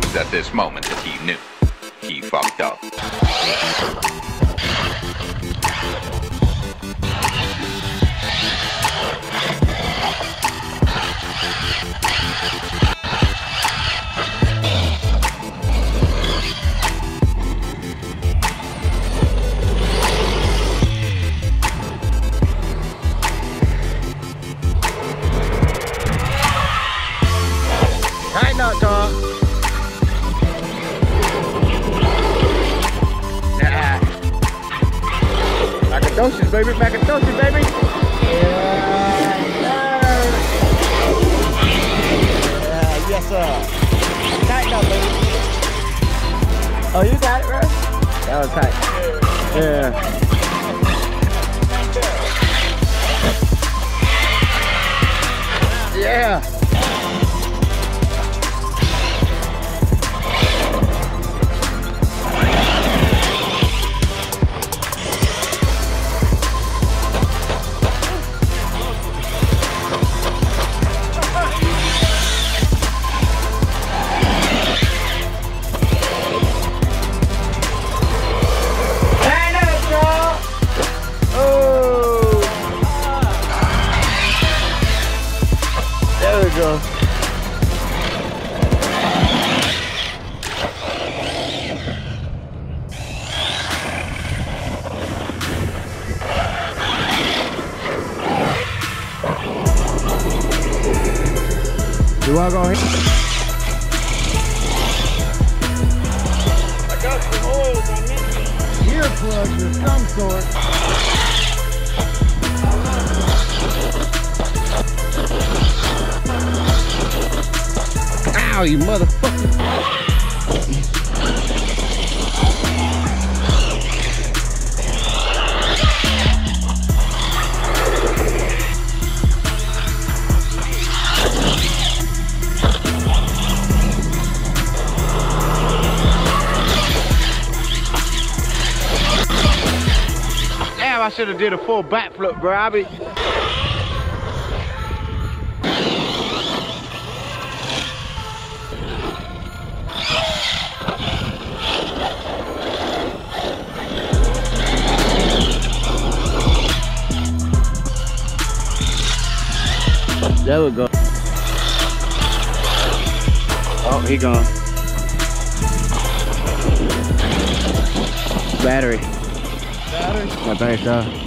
was at this moment that he knew he fucked up. Tighten up, dog. Yeah. Macadocious, baby. Macadocious, baby. Yeah. Yeah, yes, sir. Tighten up, baby. Oh, you got it, bro? That was tight. Yeah. Yeah. Go. You wanna go ahead? I got some oils on me. Earplugs of some sort. Ow, you motherfucker. Damn, I should have did a full backflip, bro. I be... There we go. Oh, he gone. Battery. Battery? My battery's off.